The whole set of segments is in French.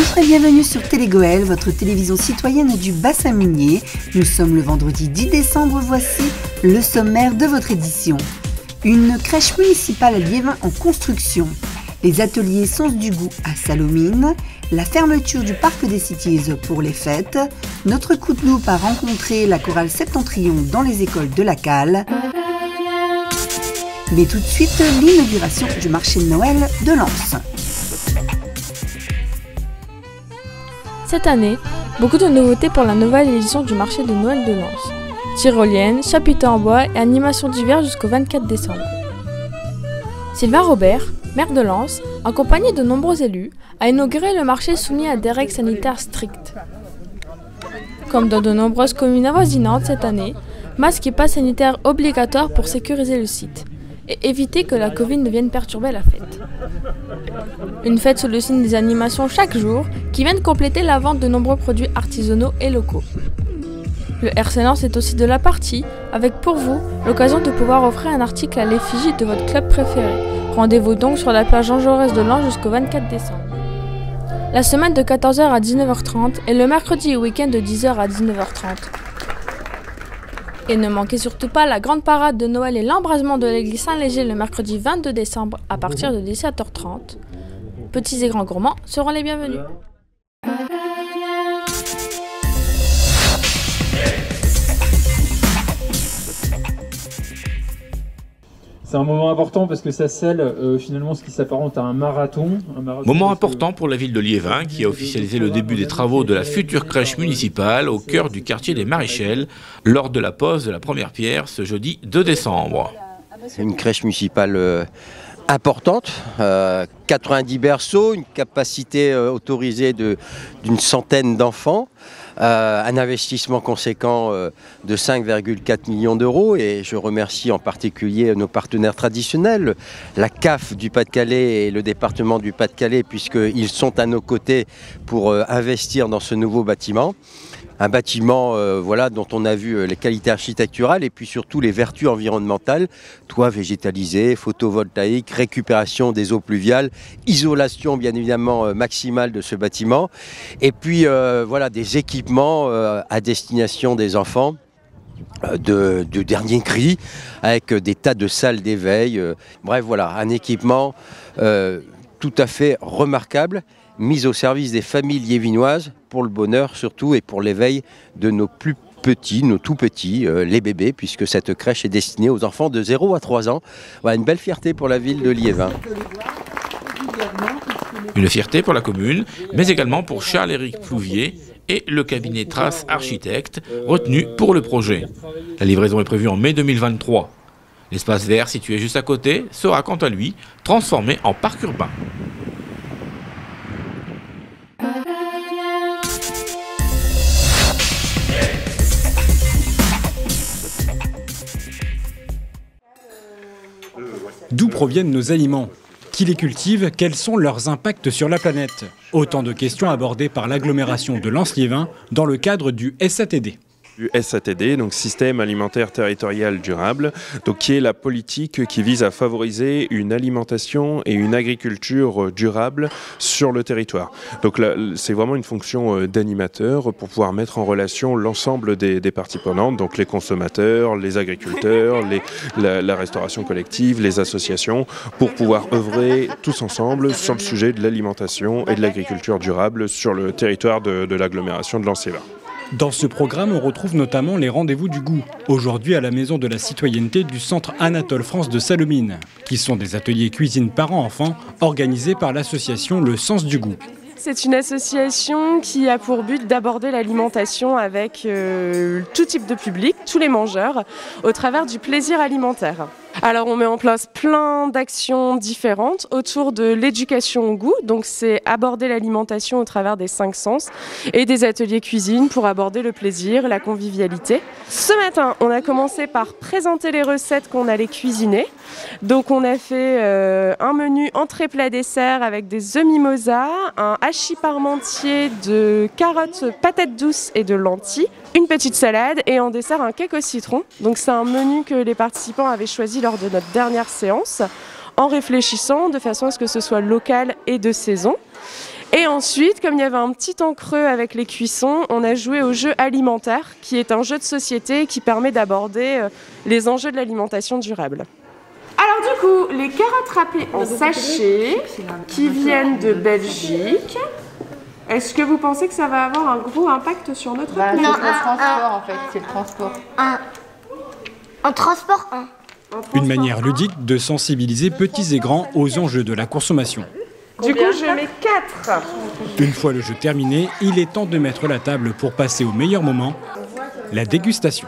Bonjour et bienvenue sur Télégoël, votre télévision citoyenne du bassin minier. Nous sommes le vendredi 10 décembre, voici le sommaire de votre édition. Une crèche municipale à Liévin en construction, les ateliers Sens du goût à Salomine, la fermeture du parc des Cities pour les fêtes, notre coup de loupe a rencontré la chorale Septentrion dans les écoles de la Cale. Mais tout de suite, l'inauguration du marché de Noël de Lens. Cette année, beaucoup de nouveautés pour la nouvelle édition du marché de Noël de Lens. Tyrolienne, chapiteaux en bois et animations d'hiver jusqu'au 24 décembre. Sylvain Robert, maire de Lens, accompagné de nombreux élus, a inauguré le marché soumis à des règles sanitaires strictes. Comme dans de nombreuses communes avoisinantes cette année, masques et pass sanitaires obligatoires pour sécuriser le site et éviter que la Covid ne vienne perturber la fête. Une fête sous le signe des animations chaque jour qui viennent compléter la vente de nombreux produits artisanaux et locaux. Le RC Lens est aussi de la partie, avec pour vous l'occasion de pouvoir offrir un article à l'effigie de votre club préféré. Rendez-vous donc sur la plage Jean Jaurès de Lens jusqu'au 24 décembre. La semaine de 14h à 19h30 et le mercredi et week-end de 10h à 19h30. Et ne manquez surtout pas la grande parade de Noël et l'embrasement de l'église Saint-Léger le mercredi 22 décembre à partir de 17h30. Petits et grands gourmands seront les bienvenus. C'est un moment important parce que ça scelle finalement ce qui s'apparente à un marathon. Moment important pour la ville de Liévin qui a officialisé le début des travaux de la future crèche municipale au cœur du quartier des Maréchelles lors de la pose de la première pierre ce jeudi 2 décembre. Une crèche municipale importante, 90 berceaux, une capacité autorisée d'une centaine d'enfants. Un investissement conséquent de 5,4 millions d'euros et je remercie en particulier nos partenaires traditionnels, la CAF du Pas-de-Calais et le département du Pas-de-Calais puisqu'ils sont à nos côtés pour investir dans ce nouveau bâtiment. Un bâtiment dont on a vu les qualités architecturales et puis surtout les vertus environnementales, toit végétalisé, photovoltaïque, récupération des eaux pluviales, isolation bien évidemment maximale de ce bâtiment et puis des équipements à destination des enfants de dernier cri avec des tas de salles d'éveil. Bref voilà, un équipement tout à fait remarquable, mise au service des familles liévinoises pour le bonheur surtout et pour l'éveil de nos plus petits, nos tout petits, les bébés, puisque cette crèche est destinée aux enfants de 0 à 3 ans. Voilà, une belle fierté pour la ville de Liévin. Une fierté pour la commune, mais également pour Charles-Éric Plouvier et le cabinet Trace Architecte retenu pour le projet. La livraison est prévue en mai 2023. L'espace vert situé juste à côté sera quant à lui transformé en parc urbain. D'où proviennent nos aliments? Qui les cultive? Quels sont leurs impacts sur la planète? Autant de questions abordées par l'agglomération de Lens-Liévin dans le cadre du SATD. Du SATD, donc Système Alimentaire Territorial Durable, donc qui est la politique qui vise à favoriser une alimentation et une agriculture durable sur le territoire. Donc là, c'est vraiment une fonction d'animateur pour pouvoir mettre en relation l'ensemble des parties prenantes, donc les consommateurs, les agriculteurs, la restauration collective, les associations, pour pouvoir œuvrer tous ensemble sur le sujet de l'alimentation et de l'agriculture durable sur le territoire de l'agglomération de Lens-Liévin. Dans ce programme, on retrouve notamment les rendez-vous du goût, aujourd'hui à la Maison de la Citoyenneté du Centre Anatole France de Salomine, qui sont des ateliers cuisine parents-enfants organisés par l'association Le Sens du goût. C'est une association qui a pour but d'aborder l'alimentation avec tout type de public, tous les mangeurs, au travers du plaisir alimentaire. Alors on met en place plein d'actions différentes autour de l'éducation au goût, donc c'est aborder l'alimentation au travers des 5 sens et des ateliers cuisine pour aborder le plaisir, la convivialité. Ce matin, on a commencé par présenter les recettes qu'on allait cuisiner. Donc on a fait un menu entrée plat dessert avec des œufs mimosa, un hachis parmentier de carottes, patates douces et de lentilles, une petite salade et en dessert un cake au citron. Donc c'est un menu que les participants avaient choisi lors de notre dernière séance en réfléchissant de façon à ce que ce soit local et de saison. Et ensuite, comme il y avait un petit temps creux avec les cuissons, on a joué au jeu alimentaire, qui est un jeu de société qui permet d'aborder les enjeux de l'alimentation durable. Alors du coup, les carottes râpées en sachet qui viennent de Belgique, est-ce que vous pensez que ça va avoir un gros impact sur notre planète? Non, c'est le transport en fait, c'est le transport. En transport 1. Une manière ludique de sensibiliser petits et grands aux enjeux de la consommation. Du coup, je mets 4. Une fois le jeu terminé, il est temps de mettre la table pour passer au meilleur moment, la dégustation.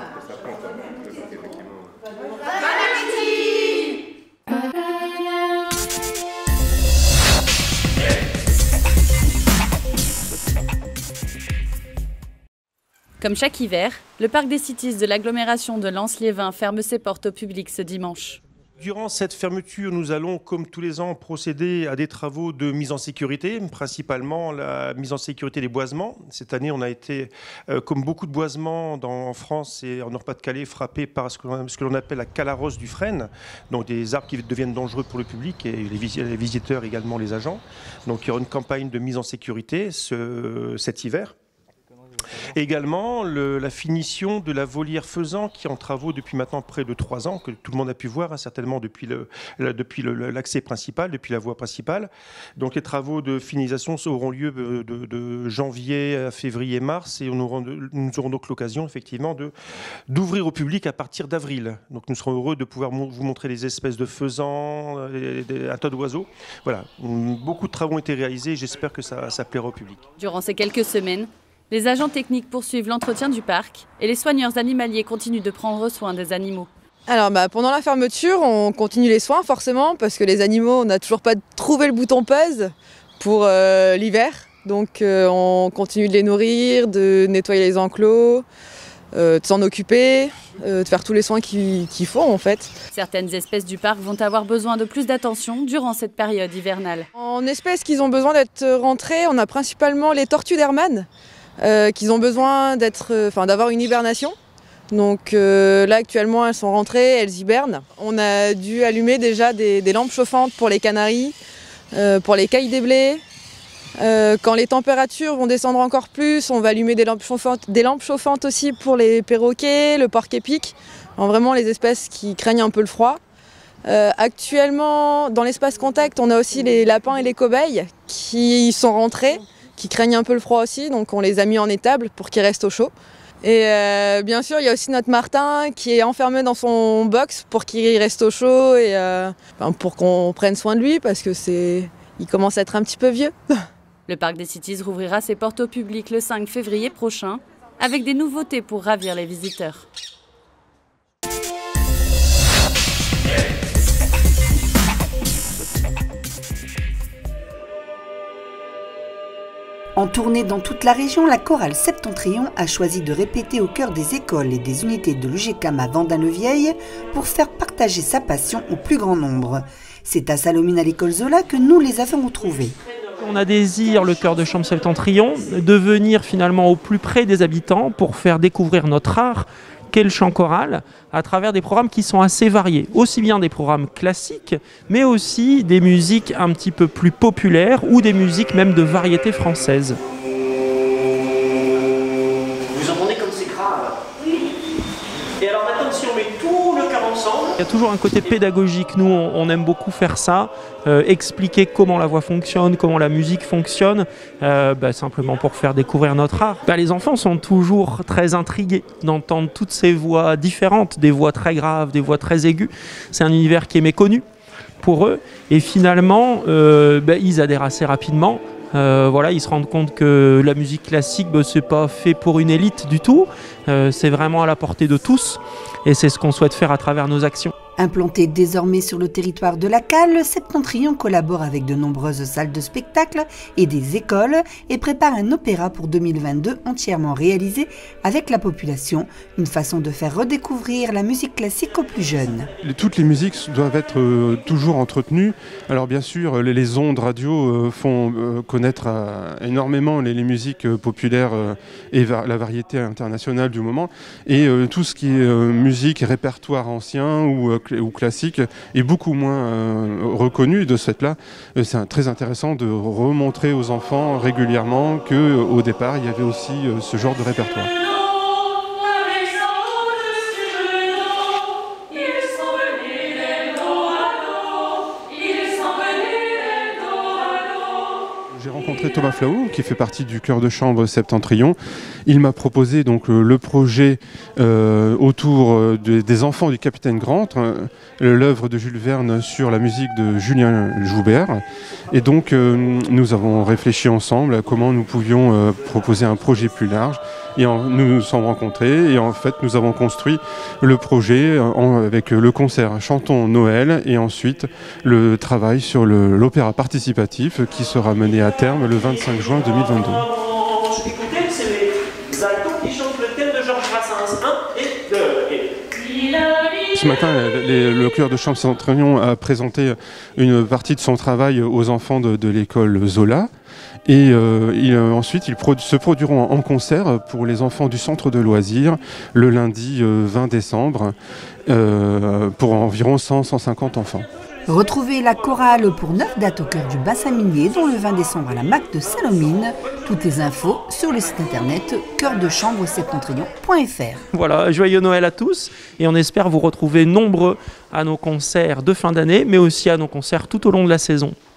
Comme chaque hiver, le parc des Cities de l'agglomération de Lens-Liévin ferme ses portes au public ce dimanche. Durant cette fermeture, nous allons, comme tous les ans, procéder à des travaux de mise en sécurité, principalement la mise en sécurité des boisements. Cette année, on a été, comme beaucoup de boisements en France et en Nord-Pas-de-Calais, frappés par ce que l'on appelle la calarose du frêne, donc des arbres qui deviennent dangereux pour le public et les visiteurs, également les agents. Donc il y aura une campagne de mise en sécurité cet hiver. Également, la finition de la volière Faisan qui est en travaux depuis maintenant près de 3 ans, que tout le monde a pu voir, certainement depuis l'accès principal, depuis la voie principale. Donc les travaux de finalisation auront lieu de janvier à février-mars et nous aurons donc l'occasion effectivement d'ouvrir au public à partir d'avril. Donc nous serons heureux de pouvoir vous montrer les espèces de faisans, un tas d'oiseaux. Voilà, beaucoup de travaux ont été réalisés et j'espère que ça plaira au public. Durant ces quelques semaines, les agents techniques poursuivent l'entretien du parc et les soigneurs animaliers continuent de prendre soin des animaux. Alors pendant la fermeture, on continue les soins forcément parce que les animaux, on n'a toujours pas trouvé le bouton pause pour l'hiver. Donc on continue de les nourrir, de nettoyer les enclos, de s'en occuper, de faire tous les soins qu'il faut en fait. Certaines espèces du parc vont avoir besoin de plus d'attention durant cette période hivernale. En espèces qui ont besoin d'être rentrées, on a principalement les tortues d'Hermann. Qui ont besoin d'avoir une hibernation. Donc là actuellement elles sont rentrées, elles hibernent. On a dû allumer déjà des lampes chauffantes pour les canaris, pour les cailles des blés. Quand les températures vont descendre encore plus, on va allumer des lampes chauffantes aussi pour les perroquets, le porc-épic, vraiment les espèces qui craignent un peu le froid. Actuellement dans l'espace contact, on a aussi les lapins et les cobayes qui sont rentrés, qui craignent un peu le froid aussi, donc on les a mis en étable pour qu'ils restent au chaud. Et bien sûr, il y a aussi notre Martin qui est enfermé dans son box pour qu'il reste au chaud et pour qu'on prenne soin de lui parce que il commence à être un petit peu vieux. Le parc des Cities rouvrira ses portes au public le 5 février prochain avec des nouveautés pour ravir les visiteurs. En tournée dans toute la région, la chorale Septentrion a choisi de répéter au cœur des écoles et des unités de l'UGCAM à Vendin-le-Vieil pour faire partager sa passion au plus grand nombre. C'est à Salomine à l'école Zola que nous les avons retrouvés. On a désir, le chœur de chambre Septentrion, de venir finalement au plus près des habitants pour faire découvrir notre art qu'est le chant choral à travers des programmes qui sont assez variés, aussi bien des programmes classiques, mais aussi des musiques un petit peu plus populaires ou des musiques même de variété française. Vous entendez comme c'est grave? Oui. Et alors maintenant, si on met tout le chœur ensemble... Il y a toujours un côté pédagogique, nous on aime beaucoup faire ça, expliquer comment la voix fonctionne, comment la musique fonctionne, simplement pour faire découvrir notre art. Les enfants sont toujours très intrigués d'entendre toutes ces voix différentes, des voix très graves, des voix très aiguës. C'est un univers qui est méconnu pour eux et finalement ils adhèrent assez rapidement. Ils se rendent compte que la musique classique, c'est pas fait pour une élite du tout, c'est vraiment à la portée de tous et c'est ce qu'on souhaite faire à travers nos actions. Implanté désormais sur le territoire de la Cale, le Septentrion collabore avec de nombreuses salles de spectacle et des écoles et prépare un opéra pour 2022 entièrement réalisé avec la population, une façon de faire redécouvrir la musique classique aux plus jeunes. Toutes les musiques doivent être toujours entretenues. Alors bien sûr, les ondes radio font connaître énormément les musiques populaires et la variété internationale du moment. Et tout ce qui est musique, répertoire ancien ou ou classique est beaucoup moins reconnu. De ce fait-là, c'est très intéressant de remontrer aux enfants régulièrement qu'au départ, il y avait aussi ce genre de répertoire. J'ai rencontré Thomas Flahault, qui fait partie du chœur de chambre Septentrion. Il m'a proposé donc le projet autour des enfants du capitaine Grant, l'œuvre de Jules Verne sur la musique de Julien Joubert. Et donc nous avons réfléchi ensemble à comment nous pouvions proposer un projet plus large. Et nous nous sommes rencontrés et en fait nous avons construit le projet avec le concert Chantons Noël et ensuite le travail sur l'opéra participatif qui sera mené à terme le 25 juin 2022. Écoutez, c'est les altos qui chantent le thème de Georges Brassens. 1 et 2. Ce matin, le chœur de chambre Septentrion a présenté une partie de son travail aux enfants de l'école Zola. Et ensuite, ils se produiront en concert pour les enfants du centre de loisirs le lundi 20 décembre pour environ 100-150 enfants. Retrouvez la chorale pour 9 dates au cœur du bassin minier, dont le 20 décembre à la MAC de Salomine. Toutes les infos sur le site internet chœurdeChambre-Septentrion.fr. Voilà, joyeux Noël à tous et on espère vous retrouver nombreux à nos concerts de fin d'année, mais aussi à nos concerts tout au long de la saison.